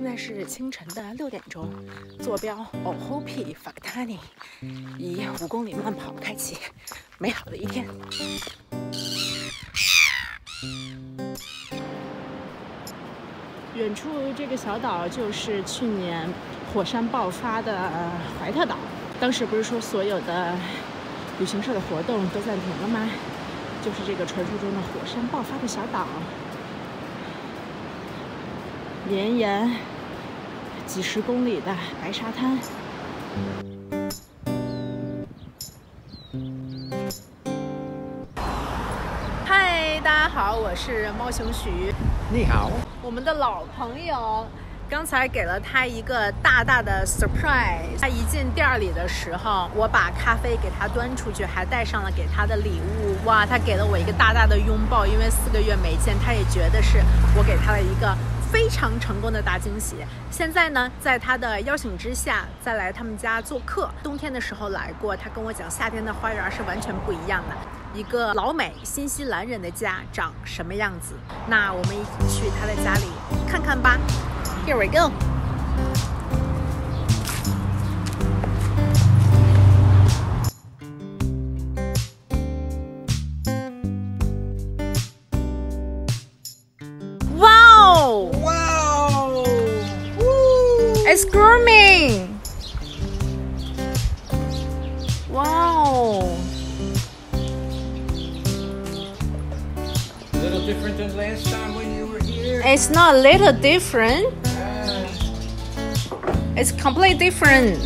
在是清晨的6点钟，坐标 Ohopi Faktani， 以5公里慢跑开启美好的一天。远处这个小岛就是去年火山爆发的怀特岛，当时不是说所有的旅行社的活动都暂停了吗？就是这个传说中的火山爆发的小岛，连沿几十公里的白沙滩。嗨，大家好，我是猫熊徐。 你好， 我们的老朋友。刚才给了他一个大大的 surprise。他一进店里的时候，我把咖啡给他端出去，还带上了给他的礼物。哇，他给了我一个大大的拥抱，因为4个月没见，他也觉得是我给他了一个非常成功的大惊喜。现在呢，在他的邀请之下，再来他们家做客。冬天的时候来过，他跟我讲，夏天的花园是完全不一样的。一个老美新西兰人的家长什么样子？那我们一起去他的家里看看吧。Here we go. Wow! Wow! It's grooming. Wow! A little different than last time when you were here. It's not a little different. It's completely different.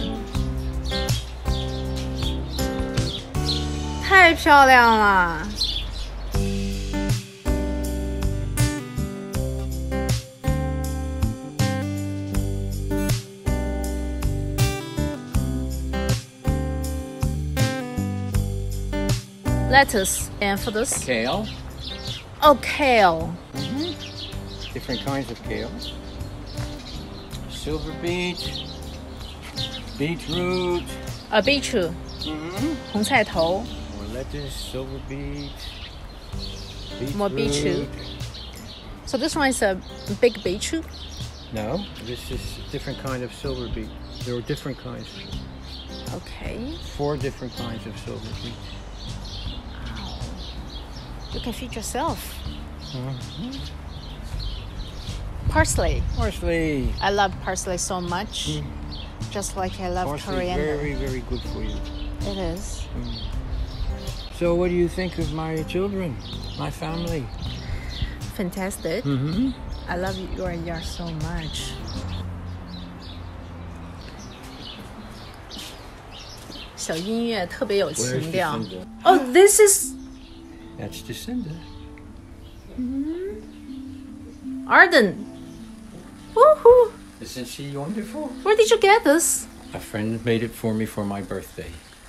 太漂亮了。Lettuce and for this. Kale. Oh, kale. Different kinds of kale. Silver beet. Beetroot. Beetroot. 红菜头。 More lettuce, silver beet. More beetroot. So this one is a big beetroot? No, this is a different kind of silver beet. There are different kinds. Okay. 4 different kinds of silver beet. Wow. You can feed yourself. Parsley. Parsley. I love parsley so much. Just like I love Parsley, coriander. very, very good for you. It is. So what do you think of my children, my family? Fantastic. I love your yard so much. 小音乐特别有情调。Oh, this is That's Jacinda. Arden. Woohoo! Isn't she wonderful? Where did you get this? A friend made it for me for my birthday.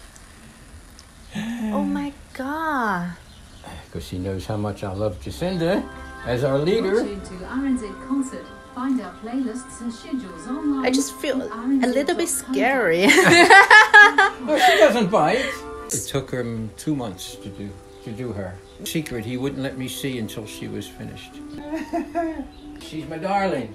Oh my god. Because she knows how much I love Jacinda as our leader. To RNZ concert. Find our playlists and schedules online. I just feel a little bit scary. No, she doesn't bite. It took him 2 months to do her. Secret he wouldn't let me see until she was finished. She's my darling.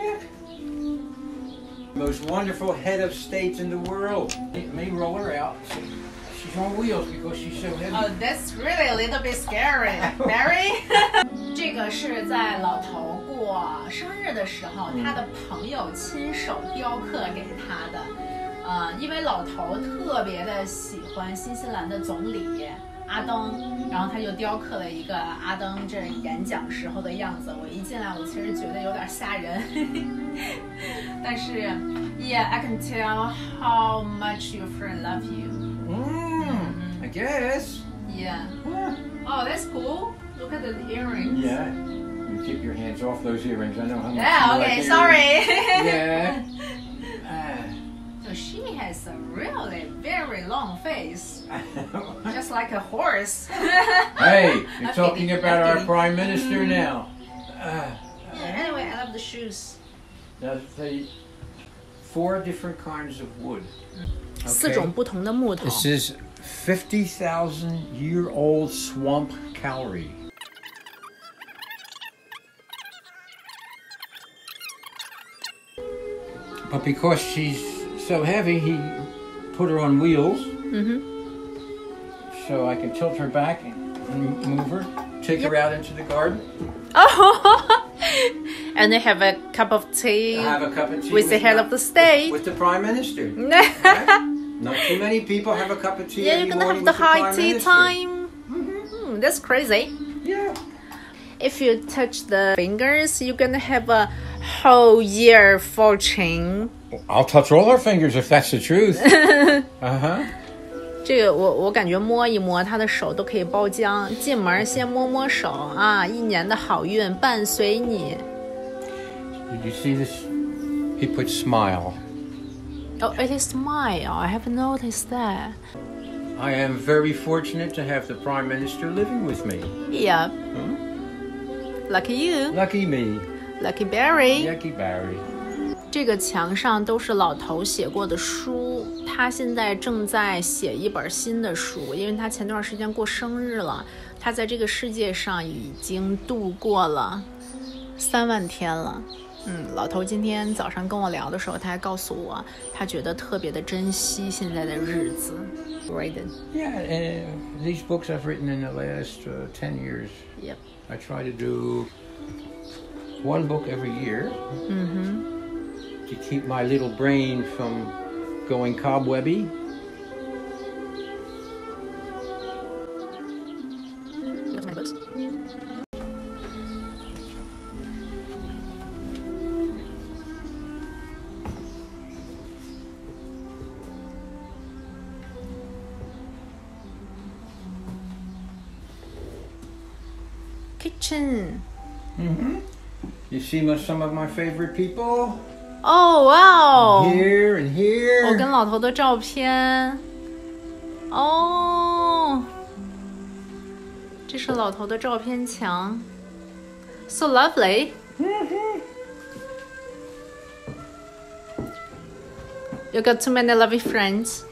Most wonderful head of state in the world. It may roll her out. She's on wheels because she's so heavy. Oh, that's really a little bit scary. Barry? 这个是在老头过生日的时候，他的朋友亲手雕刻给他的。因为老头特别的喜欢新西兰的总理阿登，然后他就雕刻了一个阿登这演讲时候的样子。我一进来，我其实觉得有点吓人，但是 ，Yeah, I can tell how much your friend love you. I guess. Yeah. Oh, that's cool. Look at the earrings. Yeah. You keep your hands off those earrings. I know how much Yeah. you Okay. like Sorry. Yeah. So she has a really very long face, just like a horse. Hey, you're That's talking kidding, about that's our kidding. Prime Minister now. Yeah, anyway, I love the shoes. Now, the 4 different kinds of wood. 4种不同的木头。 This is 50,000-year-old swamp kauri. But because she's so heavy, he put her on wheels. So I can tilt her back and move her, take her out into the garden. Oh, and they have a cup of tea. Have a cup of tea with the head of the state. With the Prime Minister. Right? Not too many people have a cup of tea. Yeah, every you're gonna morning have the with high tea Minister. time. That's crazy. Yeah. If you touch the fingers, you're gonna have a whole year fortune. I'll touch all her fingers if that's the truth. 这个我感觉摸一摸他的手都可以包浆。进门先摸摸手啊，一年的好运伴随你。 Did you see this? He put smile. Oh, it is smile. I haven't noticed that. I am very fortunate to have the Prime Minister living with me. Yeah. Lucky you. Lucky me. Lucky Barry. Lucky Barry. 这个墙上都是老头写过的书，他现在正在写一本新的书，因为他前段时间过生日了。他在这个世界上已经度过了3万天了。老头今天早上跟我聊的时候，他还告诉我，他觉得特别的珍惜现在的日子。Raiden. Yeah, these books I've written in the last 10 years. Yep. I try to do one book every year to keep my little brain from going cobwebby. That's my books. Kitchen. You see some of my favorite people? Oh wow! Here and here. 我跟老头的照片。哦，这是老头的照片墙。So lovely. You got too many lovely friends.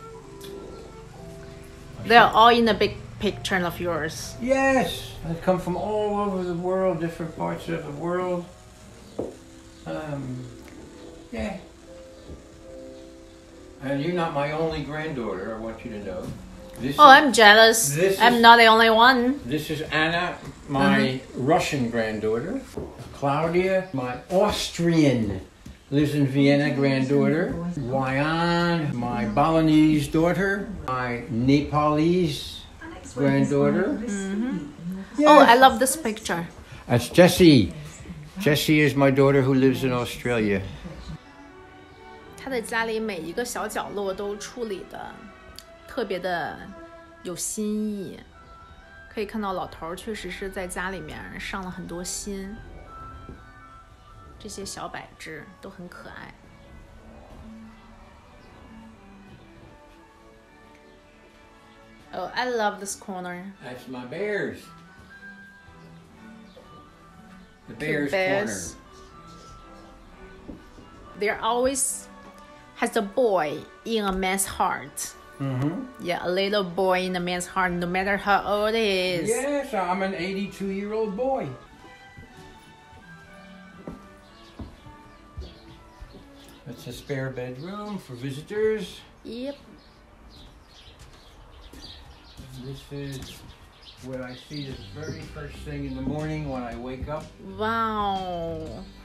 They're all in a big picture of yours. Yes, I come from all over the world, different parts of the world. Yeah. And you're not my only granddaughter, I want you to know. I'm jealous. I'm not the only one. This is Anna, my Russian granddaughter. Claudia, my Austrian, lives in Vienna granddaughter. Wyan, my Balinese daughter. My Nepalese granddaughter. Yes. Oh, I love this picture. That's Jessie. Jessie is my daughter who lives in Australia. 他的家里每一个小角落都处理的特别的有新意，可以看到老头确实是在家里面上了很多心，这些小摆置都很可爱。Oh, I love this corner. That's my bears. The bears' Bears. There always has a boy in a man's heart. Yeah, a little boy in a man's heart, no matter how old he is. Yes, I'm an 82-year-old boy. That's a spare bedroom for visitors. Yep. This is what I see the very first thing in the morning when I wake up. Wow.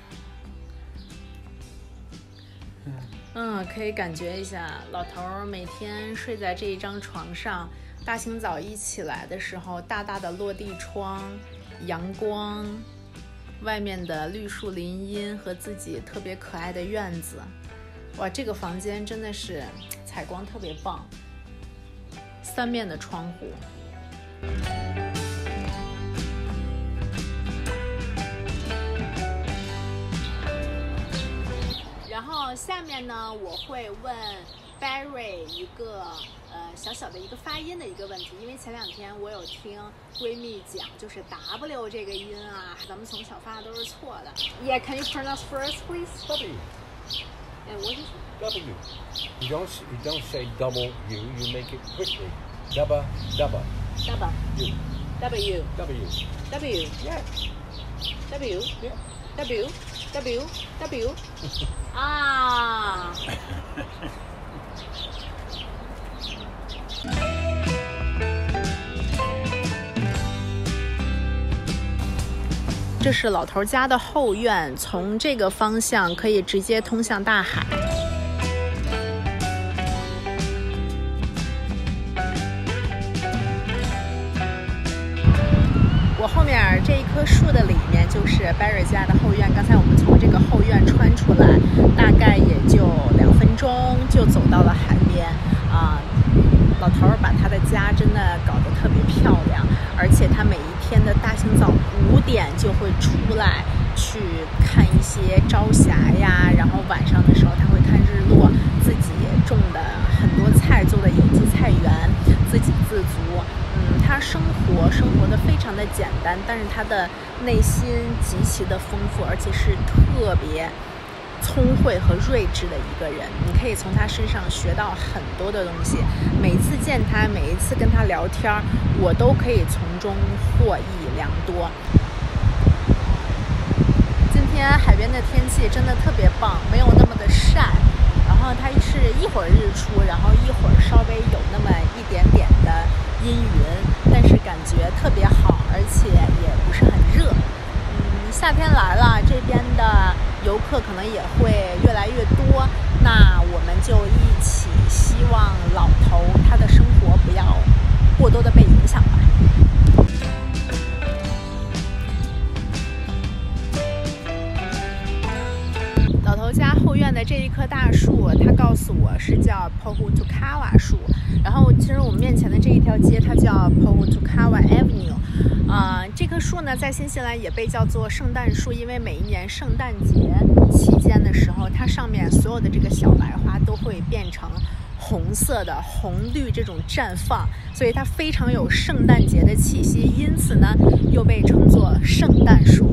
可以感觉一下，老头每天睡在这一张床上，大清早一起来的时候，大大的落地窗，阳光，外面的绿树林荫和自己特别可爱的院子。哇，这个房间真的是采光特别棒，3面的窗户。然后下面呢，我会问 Barry 一个小小的一个发音的一个问题，因为前2天我有听闺蜜讲，就是 W 这个音啊，咱们从小发的都是错的。Yeah, can you pronounce first, please? W. And what is it? W. You don't say double U. You make it quickly. Dubba, dubba. W. U. W. W. W. Yeah. W. Yeah. W 啊。这是老头家的后院，从这个方向可以直接通向大海。我后面这一棵树的里面就是 Barry 家的后院。刚才我们从这个后院穿出来，大概也就2分钟就走到了海边啊。老头把他的家真的搞得特别漂亮，而且他每一天的大清早5点就会出来去看一些朝霞呀，然后晚上的时候他会看日落，自己种的很多菜，做的有机菜园，自给自足。他生活的非常的简单，但是他的内心极其的丰富，而且是特别聪慧和睿智的一个人。你可以从他身上学到很多的东西，每一次见他，每一次跟他聊天，我都可以从中获益良多。今天海边的天气真的特别棒，没有那么的晒，然后它是一会儿日出，然后一会儿稍微有那么一点点的阴云，但是感觉特别好，而且也不是很热。夏天来了，这边的游客可能也会越来越多，那我们就一起希望老头他的生活不要过多的被影响吧。老头家后院的这一棵大树，他告诉我是叫 Pohutukawa 树，然后其实我们面前的这一条街它叫 Pohutukawa Avenue。这棵树呢，在新西兰也被叫做圣诞树，因为每一年圣诞节期间的时候，它上面所有的这个小白花都会变成红色的，红绿这种绽放，所以它非常有圣诞节的气息，因此呢，又被称作圣诞树。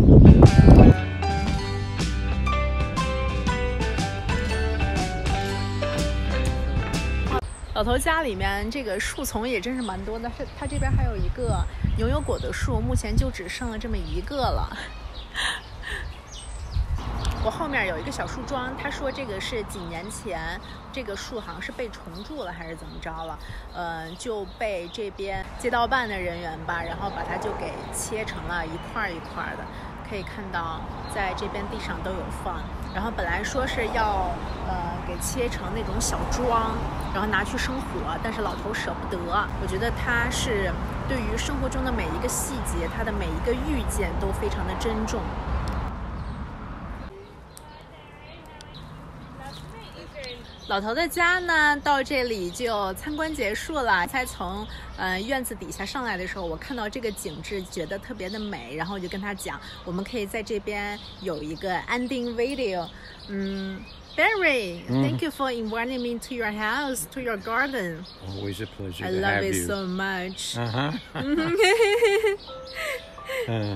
老头家里面这个树丛也真是蛮多的，他这边还有一个牛油果的树，目前就只剩了这么一个了。我后面有一个小树桩，他说这个是几年前这个树好像是被虫蛀了还是怎么着了，就被这边街道办的人员吧，然后把它就给切成了一块一块的，可以看到在这边地上都有放。然后本来说是要给切成那种小桩，然后拿去生火，但是老头舍不得。我觉得他是对于生活中的每一个细节，他的每一个遇见都非常的珍重。老头的家呢，到这里就参观结束了。才从院子底下上来的时候，我看到这个景致，觉得特别的美，然后我就跟他讲，我们可以在这边有一个 ending video。Barry, thank you for inviting me to your house, to your garden. Always a pleasure. I to love have it you. so much. Uh-huh.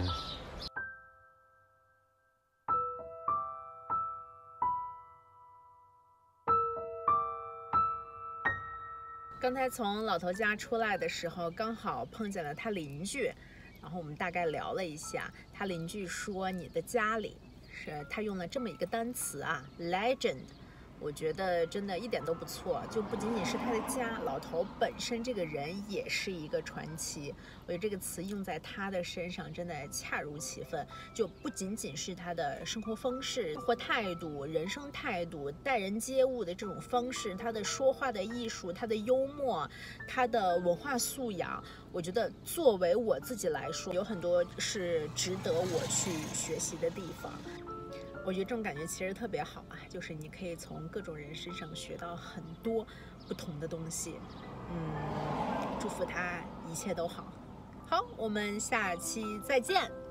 刚才从老头家出来的时候，刚好碰见了他邻居，然后我们大概聊了一下。他邻居说，你的家里是他用了这么一个单词啊 ，legend。我觉得真的一点都不错，就不仅仅是他的家，老头本身这个人也是一个传奇。我觉得这个词用在他的身上真的恰如其分，就不仅仅是他的生活方式、活态度、人生态度、待人接物的这种方式，他的说话的艺术、他的幽默、他的文化素养，我觉得作为我自己来说，有很多是值得我去学习的地方。我觉得这种感觉其实特别好啊，就是你可以从各种人身上学到很多不同的东西。祝福他一切都好。好，我们下期再见。